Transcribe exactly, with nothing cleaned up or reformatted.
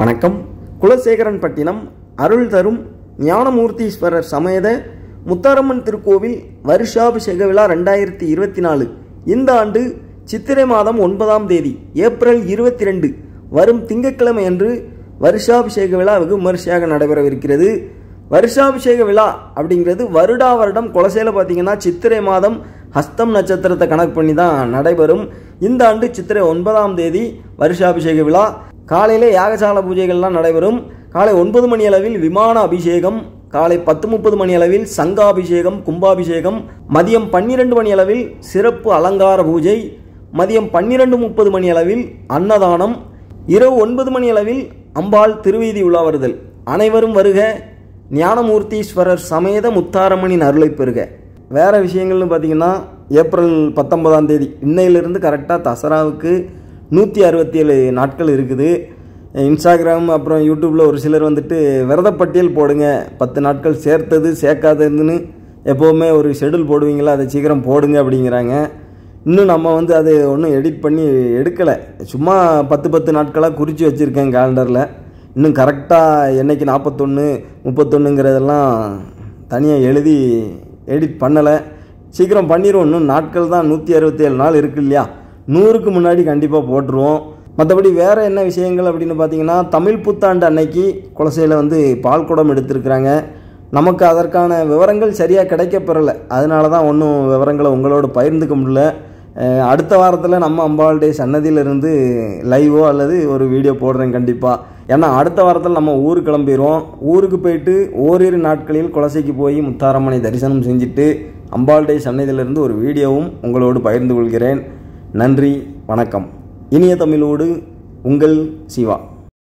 வணக்கம். குலசேகரன்பட்டினம் அருள் தரும் ஞானமூர்த்தீஸ்வரர் சமேத முத்தாரம்மன் திருக்கோவில் வருஷாபிஷேக விழா ரெண்டாயிரத்தி இருபத்தி நாலு இந்த ஆண்டு சித்திரை மாதம் ஒன்பதாம் தேதி ஏப்ரல் இருபத்தி ரெண்டு வரும் திங்கட்கிழமை அன்று வருஷாபிஷேக விழா வெகு விமரிசையாக நடைபெறவிருக்கிறது. வருஷாபிஷேக விழா அப்படிங்கிறது வருடா வருடம் குலசையில் பார்த்தீங்கன்னா சித்திரை மாதம் ஹஸ்தம் நட்சத்திரத்தை கணக்கு பண்ணி தான் நடைபெறும். இந்த ஆண்டு சித்திரை ஒன்பதாம் தேதி வருஷாபிஷேக விழா. காலையிலே யாகசால பூஜைகள்லாம் நடைபெறும். காலை ஒன்பது மணி அளவில் விமான அபிஷேகம், காலை பத்து முப்பது மணி அளவில் சங்காபிஷேகம், கும்பாபிஷேகம், மதியம் பன்னிரெண்டு மணி அளவில் சிறப்பு அலங்கார பூஜை, மதியம் பன்னிரெண்டு முப்பது மணி அளவில் அன்னதானம், இரவு ஒன்பது மணி அளவில் அம்பாள் திருவீதி உலா வருதல். அனைவரும் வருக, ஞானமூர்த்தீஸ்வரர் சமேத முத்தாரம்மனின் அருளை பெறுக. வேறு விஷயங்கள்னு பார்த்திங்கன்னா ஏப்ரல் பத்தொன்பதாம் தேதி இன்னையிலிருந்து கரெக்டாக தசராவுக்கு நூற்றி அறுபத்தி ஏழு நாட்கள் இருக்குது. இன்ஸ்டாகிராம் அப்புறம் யூடியூப்பில் ஒரு சிலர் வந்துட்டு விரதப்பட்டியல் போடுங்க, பத்து நாட்கள் சேர்த்தது சேர்க்காததுன்னு எப்போவுமே ஒரு ஷெடியூல் போடுவீங்களா, அதை சீக்கிரம் போடுங்க அப்படிங்கிறாங்க. இன்னும் நம்ம வந்து அது ஒன்றும் எடிட் பண்ணி எடுக்கலை, சும்மா பத்து பத்து நாட்களாக குறித்து வச்சுருக்கேன் கேலண்டரில். இன்னும் கரெக்டாக என்றைக்கு நாற்பத்தொன்று முப்பத்தொன்றுங்கிறதெல்லாம் தனியாக எழுதி எடிட் பண்ணலை. சீக்கிரம் பண்ணிடுவோம். இன்னும் நாட்கள் தான் நூற்றி அறுபத்தி ஏழு நாள் இருக்குது இல்லையா, நூறுக்கு முன்னாடி கண்டிப்பாக போட்டுருவோம். மற்றபடி வேறு என்ன விஷயங்கள் அப்படின்னு பார்த்தீங்கன்னா, தமிழ் புத்தாண்டு அன்னைக்கு குலசையில் வந்து பால் குடம் எடுத்திருக்கிறாங்க. நமக்கு அதற்கான விவரங்கள் சரியாக கிடைக்கப்பெறலை, அதனால தான் ஒன்றும் விவரங்களை உங்களோட பகிர்ந்துக்க முடியல. அடுத்த வாரத்தில் நம்ம அம்பாளுடைய சன்னதியிலிருந்து லைவோ அல்லது ஒரு வீடியோ போடுறேன் கண்டிப்பாக. ஏன்னா அடுத்த வாரத்தில் நம்ம ஊருக்கு கிளம்பிடுவோம். ஊருக்கு போயிட்டு ஓரிரு நாட்களில் குலசைக்கு போய் முத்தாரம்மனை தரிசனம் செஞ்சுட்டு அம்பாளுடைய சன்னதியிலிருந்து ஒரு வீடியோவும் உங்களோடு பகிர்ந்து கொள்கிறேன். நன்றி, வணக்கம். இனிய தமிழோடு உங்கள் சிவா.